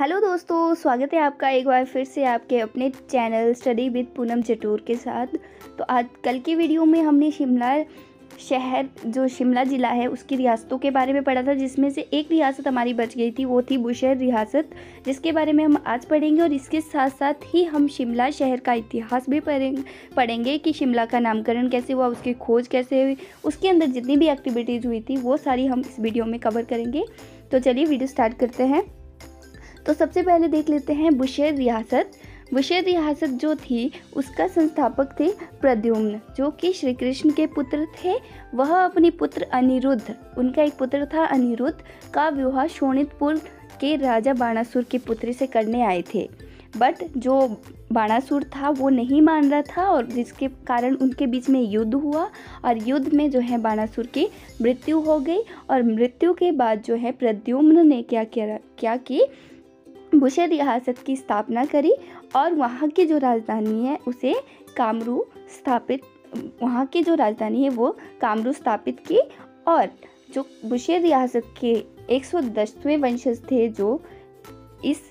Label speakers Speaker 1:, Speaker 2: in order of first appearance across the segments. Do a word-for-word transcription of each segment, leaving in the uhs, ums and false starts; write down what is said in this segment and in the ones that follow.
Speaker 1: Hello दोस्तों, स्वागत है आपका एक बार फिर से आपके अपने channel study with Poonam Chatur के साथ। तो आज कल की वीडियो में हमने शिमला शहर जो शिमला ज़िला है उसकी रियासतों के बारे में पढ़ा था, जिसमें से एक रियासत हमारी बच गई थी, वो थी बुशहर रियासत, जिसके बारे में हम आज पढ़ेंगे। और इसके साथ साथ ही हम शिमला शहर का इतिहास भी पढ़ेंगे पढ़ेंगे कि शिमला का नामकरण कैसे हुआ, उसकी खोज कैसे हुई, उसके अंदर जितनी भी एक्टिविटीज़ हुई थी वो सारी हम इस वीडियो में कवर करेंगे। तो चलिए वीडियो स्टार्ट करते हैं। तो सबसे पहले देख लेते हैं बुशहर रियासत। बुशहर रियासत जो थी उसका संस्थापक थे प्रद्युम्न, जो कि श्री कृष्ण के पुत्र थे। वह अपने पुत्र अनिरुद्ध, उनका एक पुत्र था अनिरुद्ध, का विवाह शोणितपुर के राजा बाणासुर की पुत्री से करने आए थे। बट जो बाणासुर था वो नहीं मान रहा था, और जिसके कारण उनके बीच में युद्ध हुआ, और युद्ध में जो है बाणासुर की मृत्यु हो गई। और मृत्यु के बाद जो है प्रद्युम्न ने क्या किया क्या की बुशहर रियासत की स्थापना करी, और वहाँ की जो राजधानी है उसे कामरू स्थापित वहाँ की जो राजधानी है वो कामरू स्थापित की। और जो बुशहर रियासत के एक सौ दसवें वंशज थे, जो इस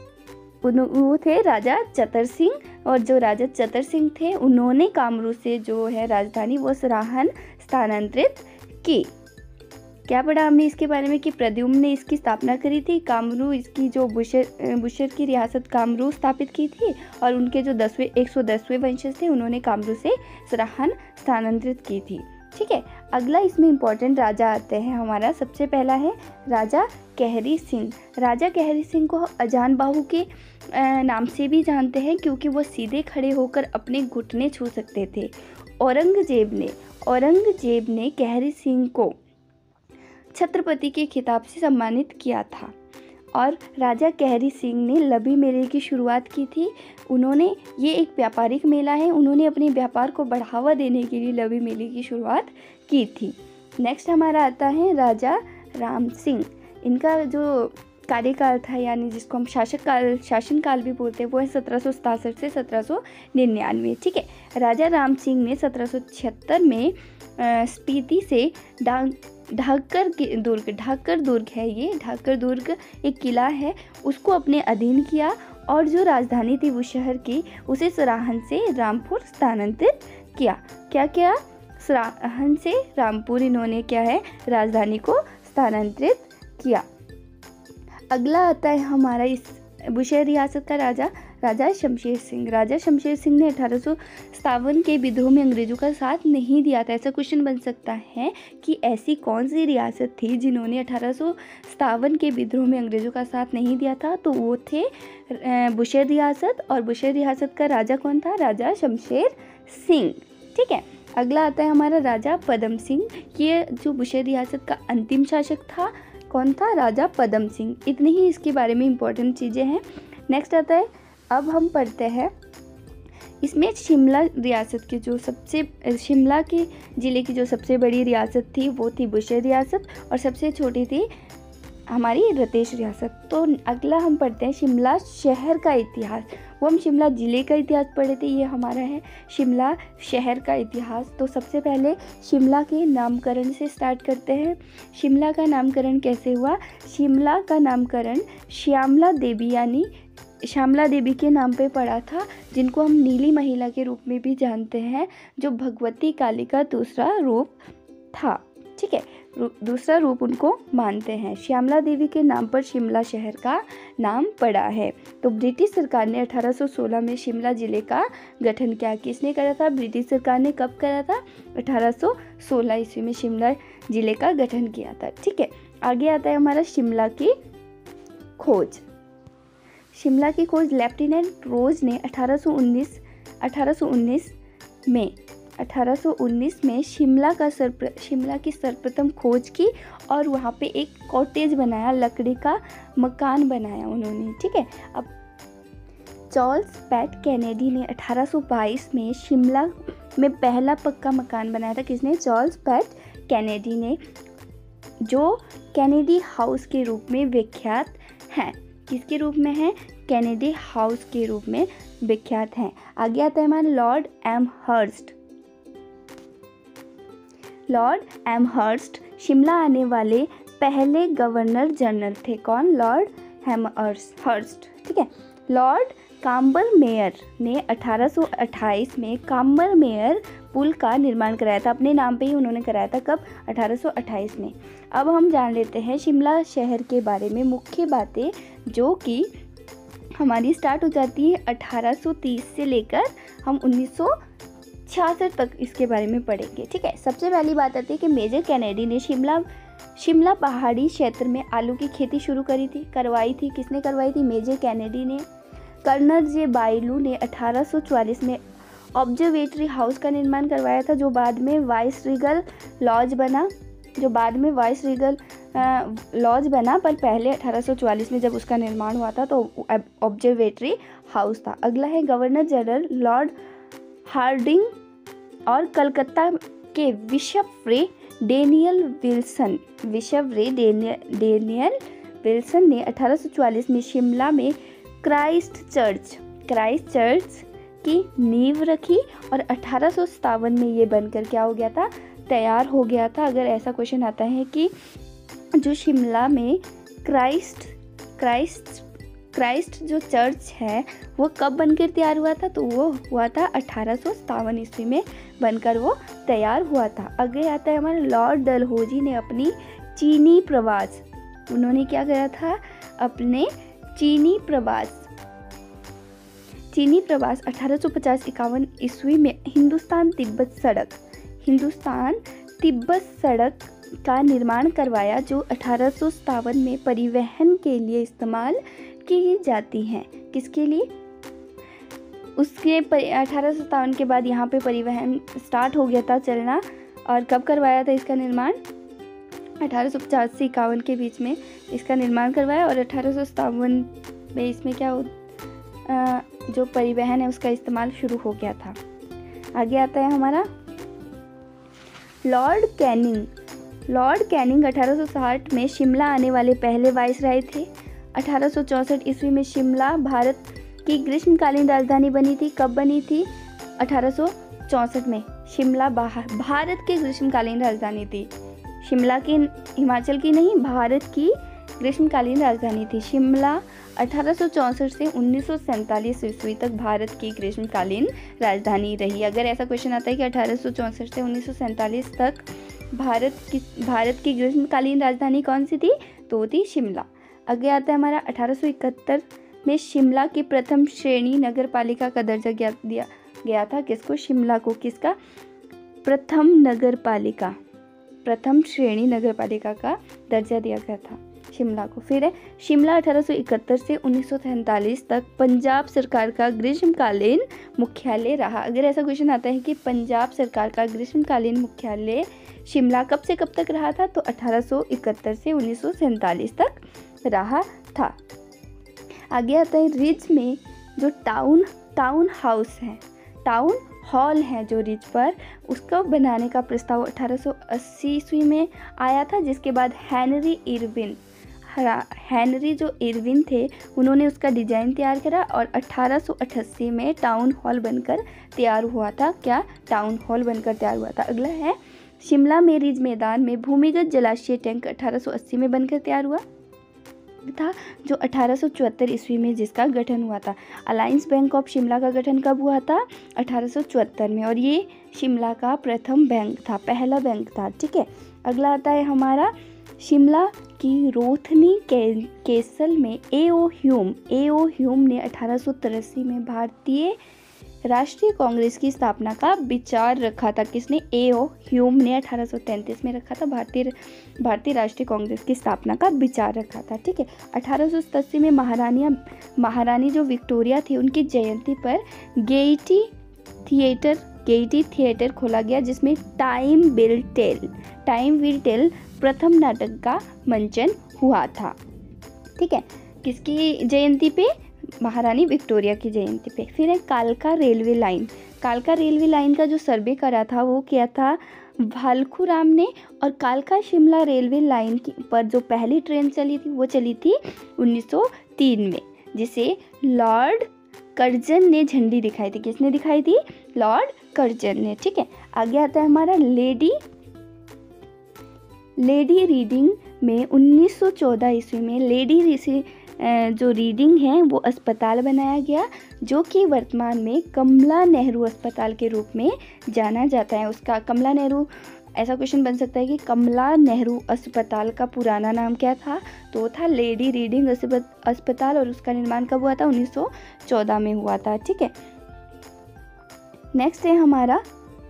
Speaker 1: वो थे राजा चतर सिंह, और जो राजा चतर सिंह थे उन्होंने कामरू से जो है राजधानी वो सराहन स्थानांतरित की। क्या पढ़ा हमने इसके बारे में कि प्रद्युम्न ने इसकी स्थापना करी थी, कामरू इसकी जो बुशहर बुशहर की रियासत कामरू स्थापित की थी, और उनके जो दसवें एक सौ दसवें वंशज थे उन्होंने कामरू से सराहन स्थानांतरित की थी। ठीक है, अगला इसमें इम्पोर्टेंट राजा आते हैं हमारा। सबसे पहला है राजा कहरी सिंह। राजा कहरी सिंह को अजान बाहु के नाम से भी जानते हैं, क्योंकि वो सीधे खड़े होकर अपने घुटने छू सकते थे। औरंगजेब ने औरंगजेब ने कहरी सिंह को छत्रपति के खिताब से सम्मानित किया था। और राजा कहरी सिंह ने लबी मेले की शुरुआत की थी। उन्होंने ये एक व्यापारिक मेला है, उन्होंने अपने व्यापार को बढ़ावा देने के लिए लबी मेले की शुरुआत की थी। नेक्स्ट हमारा आता है राजा राम सिंह। इनका जो कार्यकाल था, यानी जिसको हम शासक काल शासनकाल भी बोलते हैं, वो है सत्रह सौ सतासठ से सत्रह सौ निन्यानवे। ठीक है, राजा राम सिंह ने सत्रह सौ छिहत्तर में स्पीति से डांग ढाकर के दुर्ग ढाकर दुर्ग है ये ढाकर दुर्ग एक किला है, उसको अपने अधीन किया। और जो राजधानी थी वो शहर की, उसे सराहन से रामपुर स्थानांतरित किया। क्या क्या सराहन से रामपुर इन्होंने क्या है राजधानी को स्थानांतरित किया। अगला आता है हमारा इस बुशहर रियासत का राजा राजा शमशेर सिंह। राजा शमशेर सिंह ने अठारह सौ सतावन के विद्रोह में अंग्रेजों का साथ नहीं दिया था। ऐसा क्वेश्चन बन सकता है कि ऐसी कौन सी रियासत थी जिन्होंने अठारह सौ सतावन के विद्रोह में अंग्रेजों का साथ नहीं दिया था। तो वो थे बुशहर रियासत, और बुशहर रियासत का राजा कौन था? राजा शमशेर सिंह। ठीक है, अगला आता है हमारा राजा पदम सिंह। ये जो बुशहर रियासत का अंतिम शासक था, कौन था? राजा पदम सिंह। इतनी ही इसके बारे में इम्पोर्टेंट चीज़ें हैं। नेक्स्ट आता है, अब हम पढ़ते हैं इसमें शिमला रियासत की जो सबसे शिमला के ज़िले की जो सबसे बड़ी रियासत थी वो थी बुशहर रियासत, और सबसे छोटी थी हमारी रतेश रियासत। तो अगला हम पढ़ते हैं शिमला शहर का इतिहास। वो हम शिमला ज़िले का इतिहास पढ़े थे, ये हमारा है शिमला शहर का इतिहास। तो सबसे पहले शिमला के नामकरण से स्टार्ट करते हैं। शिमला का नामकरण कैसे हुआ? शिमला का नामकरण श्यामला देवी यानी श्यामला देवी के नाम पे पड़ा था, जिनको हम नीली महिला के रूप में भी जानते हैं, जो भगवती काली का दूसरा रूप था। ठीक है, दूसरा रूप उनको मानते हैं। श्यामला देवी के नाम पर शिमला शहर का नाम पड़ा है। तो ब्रिटिश सरकार ने अठारह सौ सोलह में शिमला ज़िले का गठन किया। किसने करा था? ब्रिटिश सरकार ने कब करा था? अठारह सौ सोलह ईस्वी में शिमला ज़िले का गठन किया था। ठीक है, आगे आता है हमारा शिमला की खोज। शिमला की खोज लेफ्टिनेंट रोज ने अठारह सौ उन्नीस अठारह सौ उन्नीस में अठारह सौ उन्नीस में शिमला का सर्व शिमला की सर्वप्रथम खोज की, और वहाँ पे एक कॉटेज बनाया, लकड़ी का मकान बनाया उन्होंने। ठीक है, अब चार्ल्स पैट कैनेडी ने अठारह सौ बाईस में शिमला में पहला पक्का मकान बनाया था। किसने? चार्ल्स पैट कैनेडी ने, जो कैनेडी हाउस के रूप में विख्यात हैं। किसके रूप में है? कैनेडी हाउस के रूप में विख्यात हैं। आगे आता है हमारा Lord Amherst. Lord Amherst Shimla आने वाले पहले गवर्नर जनरल थे। कौन? लॉर्ड हेमहर्स्ट हर्स्ट, ठीक है। लॉर्ड काम्बरमेयर ने अठारह सौ अट्ठाईस में काम्बरमेयर पुल का निर्माण कराया था, अपने नाम पे ही उन्होंने कराया था। कब? अठारह सौ अट्ठाईस में। अब हम जान लेते हैं शिमला शहर के बारे में मुख्य बातें, जो कि हमारी स्टार्ट हो जाती है अठारह सौ तीस से लेकर हम उन्नीस सौ छियासठ तक इसके बारे में पढ़ेंगे, ठीक है। सबसे पहली बात आती है कि मेजर कैनेडी ने शिमला शिमला पहाड़ी क्षेत्र में आलू की खेती शुरू करी थी करवाई थी किसने करवाई थी? मेजर कैनेडी ने। कर्नल जे बायलू ने अठारह सौ चौवालीस में ऑब्जर्वेटरी हाउस का निर्माण करवाया था, जो बाद में वाइस रीगल लॉज बना जो बाद में वाइस रीगल लॉज बना पर पहले अठारह सौ चौवालीस में जब उसका निर्माण हुआ था तो ऑब्जर्वेटरी हाउस था। अगला है गवर्नर जनरल लॉर्ड हार्डिंग और कलकत्ता के bishop Daniel Wilson bishop Daniel Wilson ने अठारह सौ चौवालीस में शिमला में क्राइस्ट चर्च क्राइस्ट चर्च की नींव रखी और अठारह सौ सत्तावन में ये बनकर क्या हो गया था? तैयार हो गया था। अगर ऐसा क्वेश्चन आता है कि जो शिमला में क्राइस्ट क्राइस्ट क्राइस्ट जो चर्च है वो कब बनकर तैयार हुआ था, तो वो हुआ था अठारह सौ सत्तावन ईस्वी में बनकर वो तैयार हुआ था। आगे आता है हमारा लॉर्ड डलहौजी ने अपनी चीनी प्रवास उन्होंने क्या करा था? अपने चीनी प्रवास चीनी प्रवास अठारह सौ पचास इक्यावन ईस्वी में हिंदुस्तान तिब्बत सड़क हिंदुस्तान तिब्बत सड़क का निर्माण करवाया, जो अठारह सौ सत्तावन में परिवहन के लिए इस्तेमाल की जाती हैं। किसके लिए? उसके अठारह सौ सत्तावन के बाद यहाँ पे परिवहन स्टार्ट हो गया था चलना। और कब करवाया था इसका निर्माण? अठारह सौ पचास से इक्यावन के बीच में इसका निर्माण करवाया और अठारह सौ सत्तावन में इसमें क्या हो आ, जो परिवहन है उसका इस्तेमाल शुरू हो गया था। आगे आता है हमारा लॉर्ड कैनिंग लॉर्ड कैनिंग अठारह सौ साठ में शिमला आने वाले पहले वाइसराय थे। अठारह सौ चौंसठ ईस्वी में शिमला भारत की ग्रीष्मकालीन राजधानी बनी थी। कब बनी थी? अठारह सौ चौंसठ में शिमला भारत की ग्रीष्मकालीन राजधानी थी। शिमला की हिमाचल की नहीं, भारत की ग्रीष्मकालीन राजधानी थी शिमला। अठारह सौ चौंसठ से उन्नीस सौ सैंतालीस ईस्वी तक भारत की ग्रीष्मकालीन राजधानी रही। अगर ऐसा क्वेश्चन आता है कि अठारह सौ चौंसठ से उन्नीस सौ सैंतालीस तक भारत की भारत की ग्रीष्मकालीन राजधानी कौन सी थी? तो थी शिमला। आगे आता है हमारा अठारह सौ इकहत्तर में शिमला की प्रथम श्रेणी नगर पालिका का दर्जा दिया गया था। किसको? शिमला को। किसका? प्रथम नगर पालिका प्रथम श्रेणी नगर पालिका का दर्जा दिया गया था शिमला को। फिर है शिमला अठारह सौ इकहत्तर से उन्नीस सौ सैंतालीस तक पंजाब सरकार का ग्रीष्मकालीन मुख्यालय रहा। अगर ऐसा क्वेश्चन आता है कि पंजाब सरकार का ग्रीष्मकालीन मुख्यालय शिमला कब से कब तक रहा था, तो अठारह सौ इकहत्तर से उन्नीस सौ सैंतालीस तक रहा था। आगे आता है रिज में जो टाउन टाउन हाउस है टाउन हॉल है जो रिज पर, उसका बनाने का प्रस्ताव अठारह सौ अस्सी ईस्वी में आया था, जिसके बाद हेनरी इरविन हेनरी जो इरविन थे उन्होंने उसका डिज़ाइन तैयार करा और अठारह सौ अट्ठासी में टाउन हॉल बनकर तैयार हुआ था। क्या? टाउन हॉल बनकर तैयार हुआ था। अगला है शिमला में रिज मैदान में भूमिगत जलाशय टैंक अठारह सौ अस्सी में बनकर तैयार हुआ था, जो अठारह सौ चौहत्तर ईस्वी में जिसका गठन हुआ था। अलायंस बैंक ऑफ शिमला का गठन कब हुआ था? अठारह सौ चौहत्तर में, और ये शिमला का प्रथम बैंक था, पहला बैंक था। ठीक है। अगला आता है हमारा शिमला की रोथनी के, केसल में ए ओ ह्यूम ए ओ ह्यूम ने अठारह सौ तिरासी में भारतीय राष्ट्रीय कांग्रेस की स्थापना का विचार रखा था। किसने? ए ओ ह्यूम ने अठारह सौ तैंतीस में रखा था, भारतीय भारतीय राष्ट्रीय कांग्रेस की स्थापना का विचार रखा था। ठीक है। अठारह सौ सतासी में महारानी महारानी जो विक्टोरिया थी उनकी जयंती पर गेयटी थिएटर गेयटी थिएटर खोला गया, जिसमें time will tell time will tell प्रथम नाटक का मंचन हुआ था। ठीक है। किसकी जयंती पे? महारानी विक्टोरिया की जयंती पे। फिर है कालका रेलवे लाइन कालका रेलवे लाइन का जो सर्वे करा था वो किया था भालखूराम ने, और कालका शिमला रेलवे लाइन की पर जो पहली ट्रेन चली थी वो चली थी उन्नीस सौ तीन में, जिसे लॉर्ड कर्जन ने झंडी दिखाई थी। किसने दिखाई थी? लॉर्ड कर्जन ने। ठीक है। आगे आता है हमारा लेडी लेडी रीडिंग में उन्नीस सौ चौदह ईस्वी में लेडी जो रीडिंग है वो अस्पताल बनाया गया, जो कि वर्तमान में कमला नेहरू अस्पताल के रूप में जाना जाता है। उसका कमला नेहरू, ऐसा क्वेश्चन बन सकता है कि कमला नेहरू अस्पताल का पुराना नाम क्या था, तो था लेडी रीडिंग अस्पताल, और उसका निर्माण कब हुआ था, उन्नीस सौ चौदह में हुआ था। ठीक है, नेक्स्ट है हमारा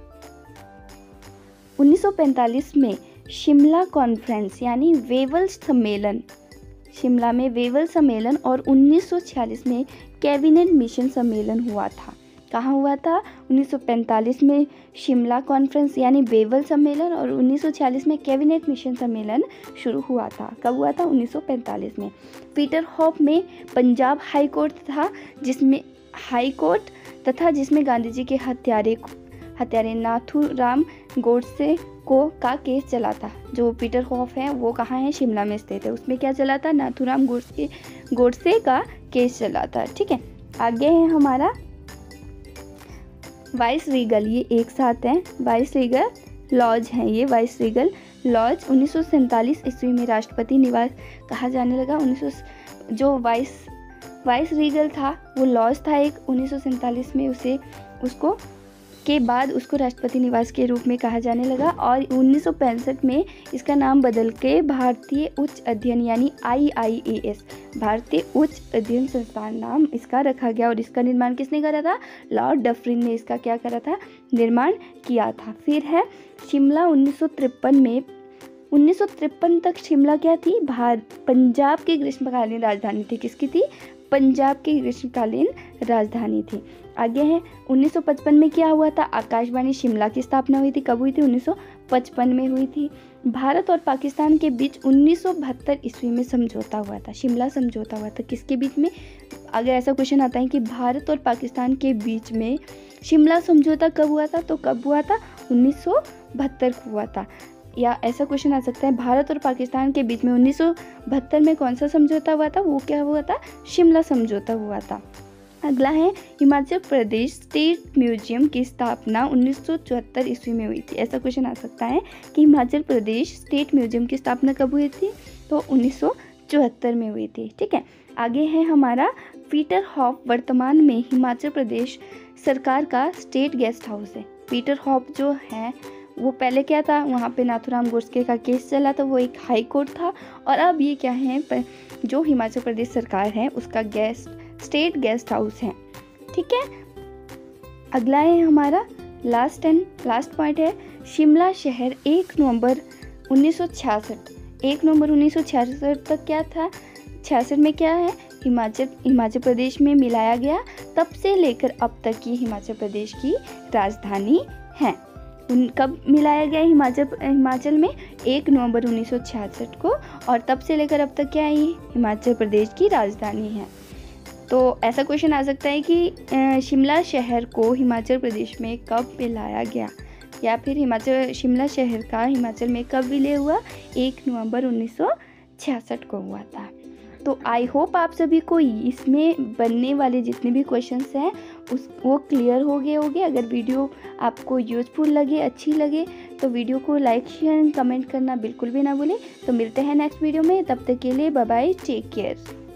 Speaker 1: उन्नीस सौ पैंतालीस में शिमला कॉन्फ्रेंस यानी वेवल सम्मेलन, शिमला में वेवल सम्मेलन, और उन्नीस सौ छियालीस में कैबिनेट मिशन सम्मेलन हुआ था। कहाँ हुआ था, उन्नीस सौ पैंतालीस में शिमला कॉन्फ्रेंस यानी वेवल सम्मेलन, और उन्नीस सौ छियालीस में कैबिनेट मिशन सम्मेलन शुरू हुआ था। कब हुआ था, उन्नीस सौ पैंतालीस में। पीटरहॉफ में पंजाब हाई कोर्ट था, जिसमें हाई कोर्ट तथा जिसमें गांधी जी के हत्यारे हत्यारे नाथूराम गोडसे को का केस चला था। जो पीटरहॉफ है वो कहाँ है, शिमला में स्थित है। उसमें क्या चला था, नाथूराम गोडसे गोडसे का केस चला था। ठीक है, आगे है हमारा वाइस रीगल, ये एक साथ हैं, वाइस रीगल लॉज हैं ये वाइस रीगल लॉज। उन्नीस सौ सैंतालीस ईस्वी में राष्ट्रपति निवास कहा जाने लगा। उन्नीस सौ जो वाइस वाइस रीगल था वो लॉज था एक, उन्नीस सौ सैंतालीस में उसे उसको के बाद उसको राष्ट्रपति निवास के रूप में कहा जाने लगा, और उन्नीस सौ पैंसठ में इसका नाम बदल के भारतीय उच्च अध्ययन यानी आई आई ए एस भारतीय उच्च अध्ययन संस्थान नाम इसका रखा गया। और इसका निर्माण किसने करा था, लॉर्ड डफरिन ने इसका क्या करा था, निर्माण किया था। फिर है शिमला उन्नीस सौ तिरपन में, उन्नीस सौ तिरपन तक शिमला क्या थी, भारत पंजाब की ग्रीष्मकालीन राजधानी थी। किसकी थी, पंजाब की ग्रीष्मकालीन राजधानी थी। आगे है उन्नीस सौ पचपन में क्या हुआ था, आकाशवाणी शिमला की स्थापना हुई थी। कब हुई थी, उन्नीस सौ पचपन में हुई थी। भारत और पाकिस्तान के बीच उन्नीस सौ बहत्तर ईस्वी में समझौता हुआ था, शिमला समझौता हुआ था। किसके बीच में, अगर ऐसा क्वेश्चन आता है कि भारत और पाकिस्तान के बीच में शिमला समझौता कब हुआ था, तो कब हुआ था, उन्नीस सौ बहत्तर को हुआ था। या ऐसा क्वेश्चन आ सकता है भारत और पाकिस्तान के बीच में उन्नीस सौ बहत्तर में कौन सा समझौता हुआ था, वो क्या हुआ था, शिमला समझौता हुआ था। अगला है हिमाचल प्रदेश स्टेट म्यूजियम की स्थापना उन्नीस सौ चौहत्तर ईस्वी में हुई थी। ऐसा क्वेश्चन आ सकता है कि हिमाचल प्रदेश स्टेट म्यूजियम की स्थापना कब हुई थी, तो उन्नीस सौ चौहत्तर में हुई थी। ठीक है, आगे है हमारा पीटरहॉफ वर्तमान में हिमाचल प्रदेश सरकार का स्टेट गेस्ट हाउस है। पीटरहॉफ जो है वो पहले क्या था, वहाँ पे नाथूराम गोडसे का केस चला था, वो एक हाई कोर्ट था, और अब ये क्या है, जो हिमाचल प्रदेश सरकार है उसका गेस्ट स्टेट गेस्ट हाउस है। ठीक है, अगला है हमारा लास्ट एंड लास्ट पॉइंट है शिमला शहर एक नवंबर उन्नीस सौ छियासठ एक नवंबर उन्नीस सौ छियासठ तक क्या था, छियासठ में क्या है, हिमाचल हिमाचल प्रदेश में मिलाया गया। तब से लेकर अब तक की हिमाचल प्रदेश की राजधानी है। उन कब मिलाया गया हिमाचल हिमाचल में, एक नवंबर उन्नीस सौ छियासठ को, और तब से लेकर अब तक क्या है, हिमाचल प्रदेश की राजधानी है। तो ऐसा क्वेश्चन आ सकता है कि शिमला शहर को हिमाचल प्रदेश में कब मिलाया गया, या फिर हिमाचल शिमला शहर का हिमाचल में कब विलय हुआ, एक नवंबर उन्नीस सौ छियासठ को हुआ था। तो आई होप आप सभी को इसमें बनने वाले जितने भी क्वेश्चंस हैं उस वो क्लियर हो गए होंगे। अगर वीडियो आपको यूज़फुल लगे, अच्छी लगे, तो वीडियो को लाइक शेयर कमेंट करना बिल्कुल भी ना भूलें। तो मिलते हैं नेक्स्ट वीडियो में, तब तक के लिए बाय बाय, टेक केयर।